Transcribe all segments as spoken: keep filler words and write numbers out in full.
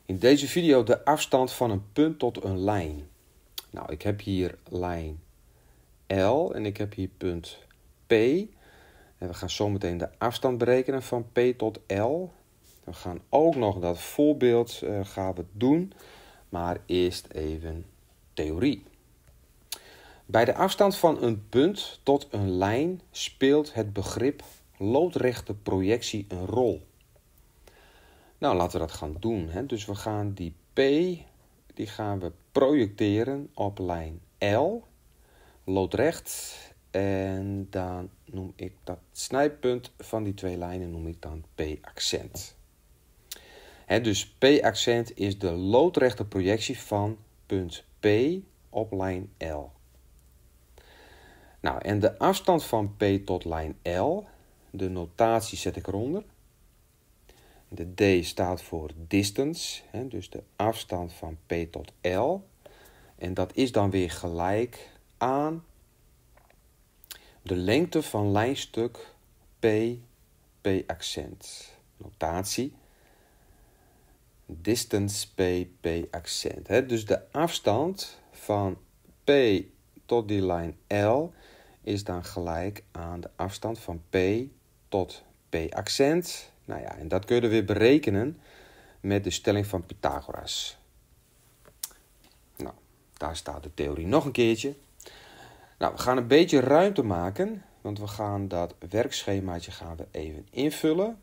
In deze video de afstand van een punt tot een lijn. Nou, ik heb hier lijn L en ik heb hier punt P. En we gaan zometeen de afstand berekenen van P tot L. We gaan ook nog dat voorbeeld uh, gaan we doen, maar eerst even theorie. Bij de afstand van een punt tot een lijn speelt het begrip loodrechte projectie een rol. Nou, laten we dat gaan doen. Hè. Dus we gaan die P, die gaan we projecteren op lijn L, loodrecht. En dan noem ik dat snijpunt van die twee lijnen noem ik dan P-accent. Hè, dus P-accent is de loodrechte projectie van punt P op lijn L. Nou, en de afstand van P tot lijn L, de notatie zet ik eronder. De D staat voor distance, hè, dus de afstand van P tot L. En dat is dan weer gelijk aan de lengte van lijnstuk P, P-accent. Notatie. Distance P, P-accent. Hè. Dus de afstand van P tot die lijn L is dan gelijk aan de afstand van P tot P-accent. Nou ja, en dat kun je weer berekenen met de stelling van Pythagoras. Nou, daar staat de theorie nog een keertje. Nou, we gaan een beetje ruimte maken, want we gaan dat werkschemaatje gaan we even invullen.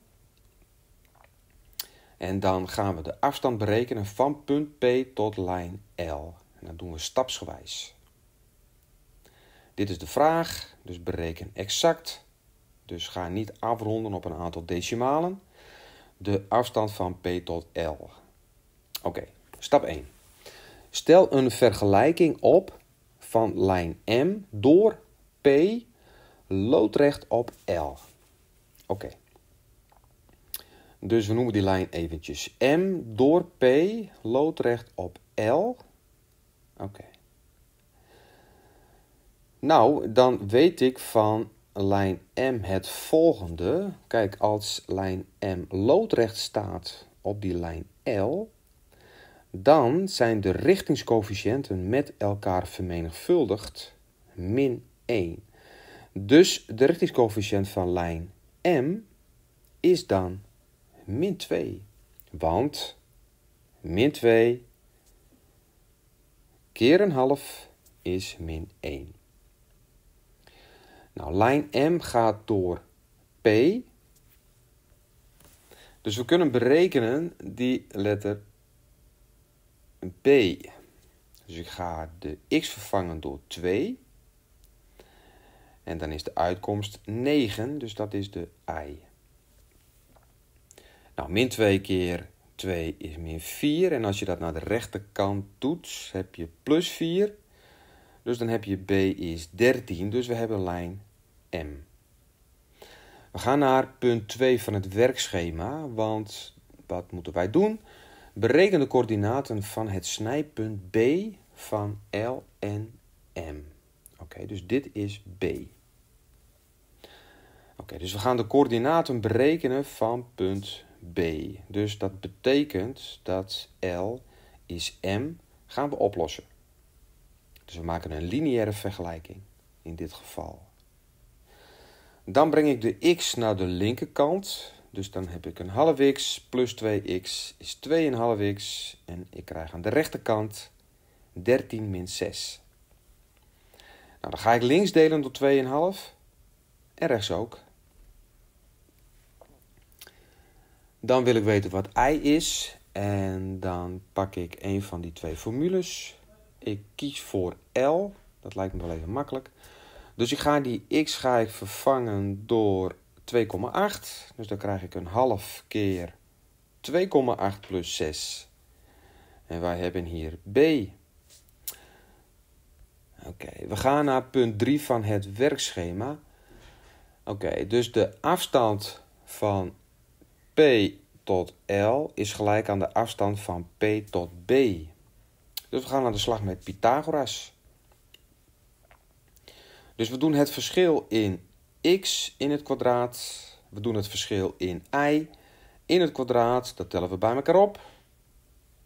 En dan gaan we de afstand berekenen van punt P tot lijn L. En dat doen we stapsgewijs. Dit is de vraag, dus bereken exact. Dus ga niet afronden op een aantal decimalen. De afstand van P tot L. Oké, okay, stap één. Stel een vergelijking op van lijn M door P loodrecht op L. Oké. Okay. Dus we noemen die lijn eventjes M door P loodrecht op L. Oké. Okay. Nou, dan weet ik van lijn M het volgende. Kijk, als lijn M loodrecht staat op die lijn L, dan zijn de richtingscoëfficiënten met elkaar vermenigvuldigd min één. Dus de richtingscoëfficiënt van lijn M is dan min twee. Want min twee keer een half is min één. Nou, lijn M gaat door P. Dus we kunnen berekenen die letter B. Dus ik ga de x vervangen door twee. En dan is de uitkomst negen, dus dat is de y. Nou, min twee keer twee is min vier. En als je dat naar de rechterkant doet, heb je plus vier. Dus dan heb je B is dertien, dus we hebben lijn M. We gaan naar punt twee van het werkschema, want wat moeten wij doen? Bereken de coördinaten van het snijpunt B van L en M. Oké, okay, dus dit is B. Oké, okay, dus we gaan de coördinaten berekenen van punt B. Dus dat betekent dat L is M, gaan we oplossen. Dus we maken een lineaire vergelijking in dit geval. Dan breng ik de x naar de linkerkant. Dus dan heb ik een half x plus twee x is twee komma vijf x. En ik krijg aan de rechterkant dertien min zes. Nou, dan ga ik links delen door twee komma vijf. En rechts ook. Dan wil ik weten wat y is. En dan pak ik een van die twee formules. Ik kies voor L. Dat lijkt me wel even makkelijk. Dus ik ga die x ga ik vervangen door twee komma acht. Dus dan krijg ik een half keer twee komma acht plus zes. En wij hebben hier B. Oké, okay, we gaan naar punt drie van het werkschema. Oké, okay, dus de afstand van P tot L is gelijk aan de afstand van P tot B. Dus we gaan aan de slag met Pythagoras. Dus we doen het verschil in x in het kwadraat. We doen het verschil in y in het kwadraat. Dat tellen we bij elkaar op.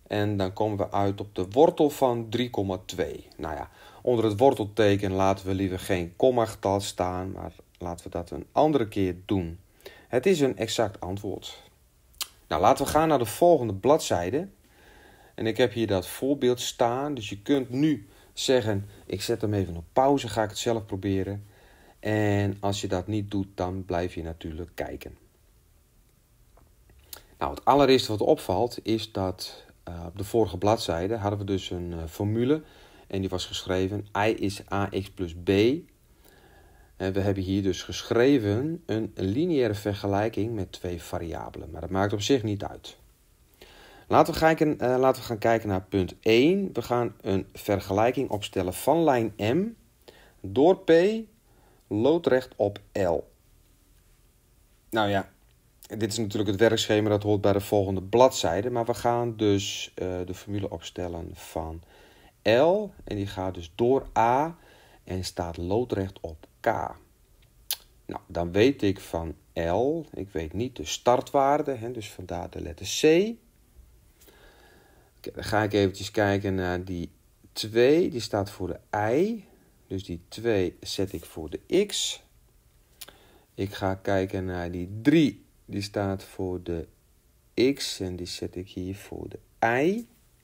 En dan komen we uit op de wortel van drie komma twee. Nou ja, onder het wortelteken laten we liever geen kommagetal staan, maar laten we dat een andere keer doen. Het is een exact antwoord. Nou, laten we gaan naar de volgende bladzijde. En ik heb hier dat voorbeeld staan. Dus je kunt nu zeggen, ik zet hem even op pauze, ga ik het zelf proberen. En als je dat niet doet, dan blijf je natuurlijk kijken. Nou, het allereerste wat opvalt is dat uh, op de vorige bladzijde hadden we dus een uh, formule. En die was geschreven, I is ax plus b. En we hebben hier dus geschreven een lineaire vergelijking met twee variabelen. Maar dat maakt op zich niet uit. Laten we, kijken, uh, laten we gaan kijken naar punt één. We gaan een vergelijking opstellen van lijn M door P loodrecht op L. Nou ja, dit is natuurlijk het werkschema, dat hoort bij de volgende bladzijde. Maar we gaan dus uh, de formule opstellen van L. En die gaat dus door A en staat loodrecht op K. Nou, dan weet ik van L, ik weet niet de startwaarde, hè, dus vandaar de letter C. Okay, dan ga ik eventjes kijken naar die twee, die staat voor de Y. Dus die twee zet ik voor de X. Ik ga kijken naar die drie, die staat voor de X en die zet ik hier voor de Y.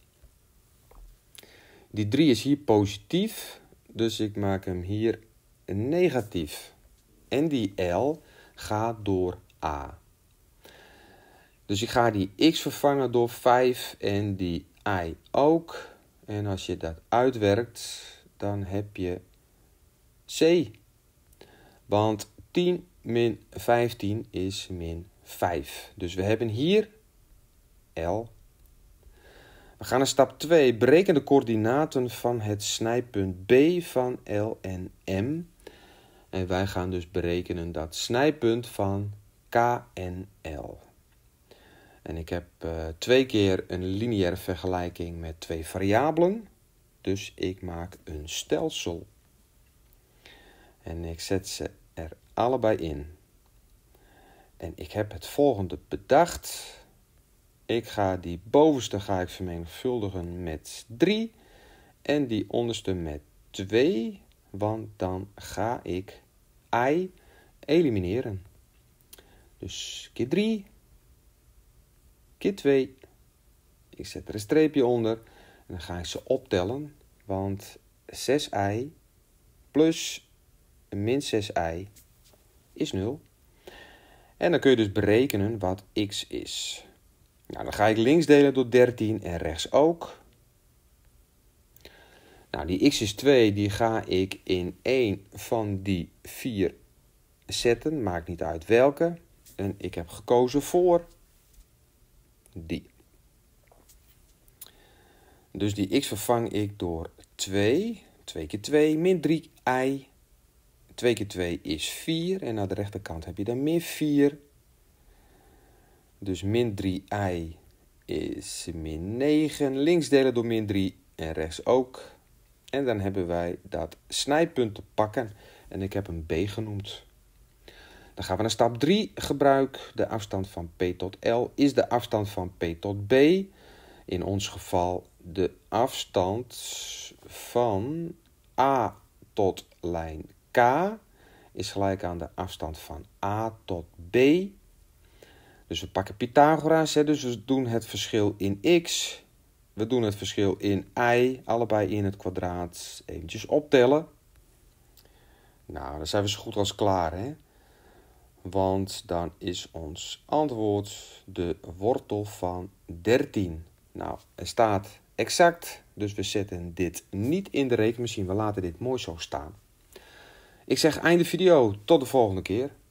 Die drie is hier positief, dus ik maak hem hier negatief. En die L gaat door A. Dus ik ga die X vervangen door vijf en die Y ook. En als je dat uitwerkt, dan heb je C. Want tien min vijftien is min vijf. Dus we hebben hier L. We gaan naar stap twee. Bereken de coördinaten van het snijpunt B van L en M. En wij gaan dus berekenen dat snijpunt van K en L. En ik heb uh, twee keer een lineaire vergelijking met twee variabelen. Dus ik maak een stelsel. En ik zet ze er allebei in. En ik heb het volgende bedacht. Ik ga die bovenste ga ik vermenigvuldigen met drie. En die onderste met twee. Want dan ga ik I elimineren. Dus keer drie. Keer twee. Ik zet er een streepje onder. En dan ga ik ze optellen. Want zes i plus min zes i is nul. En dan kun je dus berekenen wat x is. Nou, dan ga ik links delen door dertien en rechts ook. Nou, die x is twee, die ga ik in één van die vier zetten. Maakt niet uit welke. En ik heb gekozen voor die. Dus die x vervang ik door twee. twee keer twee min drie i. twee keer twee is vier. En aan de rechterkant heb je dan min vier. Dus min drie i is min negen. Links delen door min drie en rechts ook. En dan hebben wij dat snijpunt te pakken. En ik heb hem B genoemd. Dan gaan we naar stap drie. Gebruik de afstand van P tot L is de afstand van P tot B. In ons geval de afstand van A tot lijn K is gelijk aan de afstand van A tot B. Dus we pakken Pythagoras, hè, dus we doen het verschil in x. We doen het verschil in y, allebei in het kwadraat. Eventjes optellen. Nou, dan zijn we zo goed als klaar, hè. Want dan is ons antwoord de wortel van dertien. Nou, er staat exact, dus we zetten dit niet in de rekenmachine. We laten dit mooi zo staan. Ik zeg einde video, tot de volgende keer.